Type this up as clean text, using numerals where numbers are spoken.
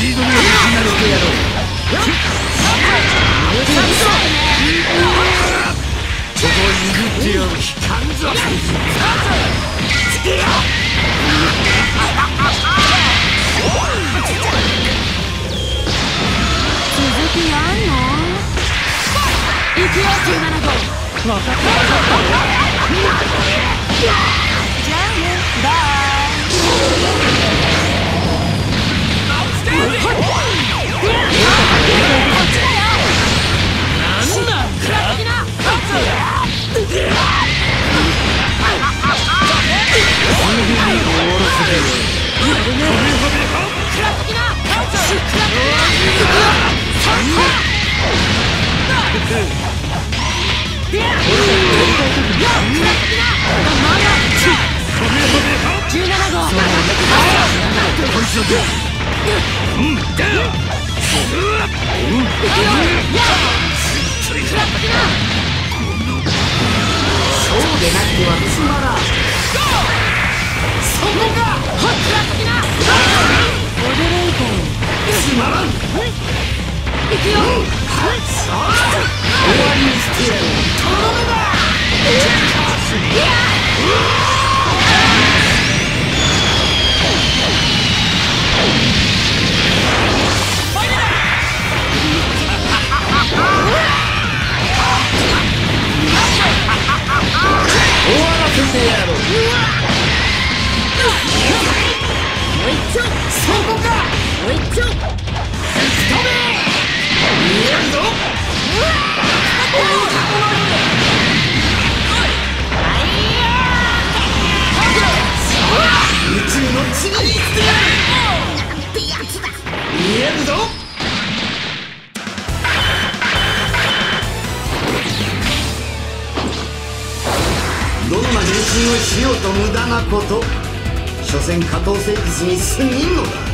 ードメを失ってやろう。ここを譲ってやる。引かんぞ。 続きやんの？行くよ17号。分かった。じゃあね、バイ。そうでなくてはつまらん。そこが驚いたよ。つまらん。行くよ。終わりにしてやる。とどめだ。終わらせてやろう。もう一丁。そこか。もう一丁。吹き飛べ。見えるぞ。宇宙の地に行ってやる。なんてやつだ。見えるぞ。どんな変身をしようと無駄なこと。所詮下等生物に過ぎんのだ。